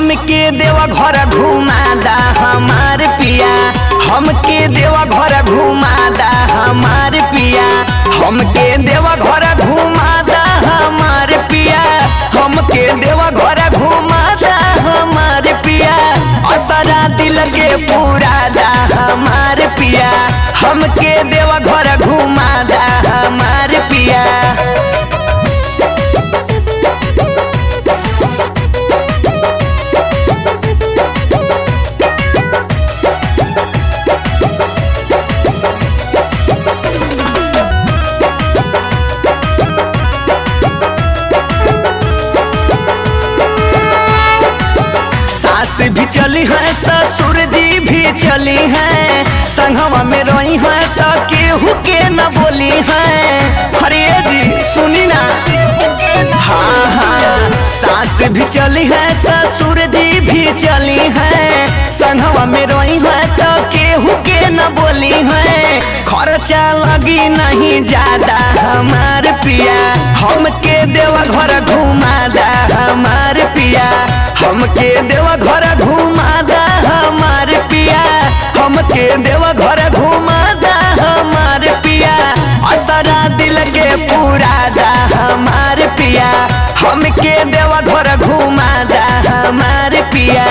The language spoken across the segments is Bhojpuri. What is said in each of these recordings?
हमके देवा घर घुमादा हमार पिया, हमके देवा घर घुमादा हमार पिया, हमके देवा घर घुमादा हमार पिया, हमके देवा घर घुमादा हमार पिया, असरा दिल के पुरादा हमार पिया, हमके देवा घर घुमादा हमार पिया। भी चली है ससुर जी भी चली है, संगवा में रही है तो केहू के न बोली है। अरे जी सुनी ना, हाँ हाँ सास भी चली है ससुर जी भी चली है, संगवा में रही है तो केहू के न बोली है। खर्चा लगी नहीं ज्यादा हमार पिया, हमके देवा घर घुमादा हमार पिया, हमके देवा घर घुमादा हमार पिया, हमके देवा घर घुमादा हमार पिया, असरा दिल के पुरादा हमार पिया, हमके देवा घर घुमादा हमार पिया।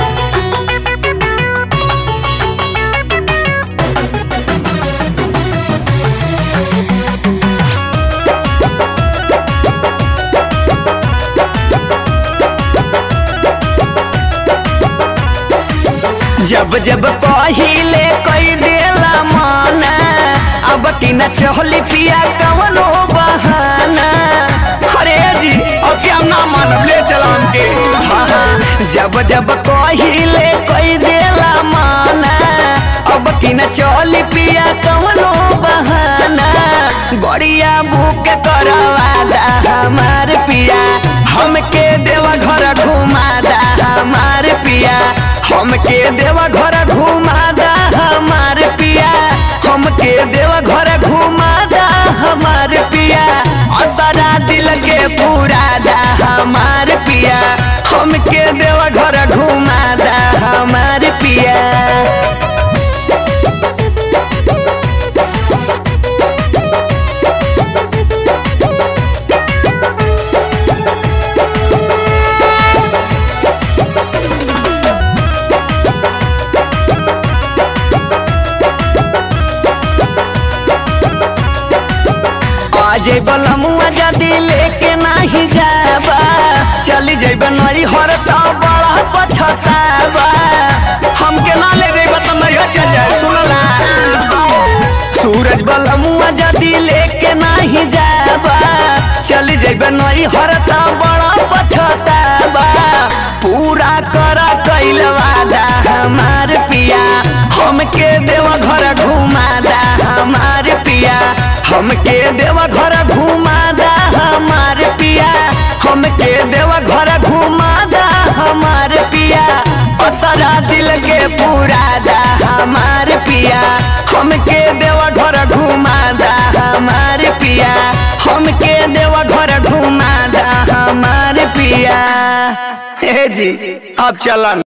जब जब पहिले कई देला माना, अब की न चहली पिया कवनो बहाना। अरे जी अब क्या ना मानब ले चला हमके, हाँ जब जब पहिले कई देला माना, अब की न चहली पिया कवनो बहाना। गड़िया बुक करवादा हमार पिया, हमके देवा घर घुमादा हमार पिया, हमके देवा घर घुमादा हमार पिया, हमके देवा घर घुमादा हमार पिया, असरा दिल के पुरादा हमार पिया, हमके देवा घर घुमादा हमार पिया। जय बलमुआ जदी लेके नहीं जाबा, चली जैब नई हर तो बड़ा पछताबा, हमके ना ले जैबा तो नहीं चल जाए सुनला। सूरज बलमुआ जदी लेके नहीं जाबा, चली जैब नई हर तो बड़ा पछताबा, पूरा कर कैल वादा हमार पिया, हमके देवा घर घुमादा हमार पिया, हमके देवा घर घुमादा हमार पिया, हमके देवा घर घुमादा हमार पिया, असरा दिल के पुरादा हमार पिया, हमके देवा घर घुमादा हमार पिया, हमके देवा घर घुमादा हमार पिया। हे जी अब चलन।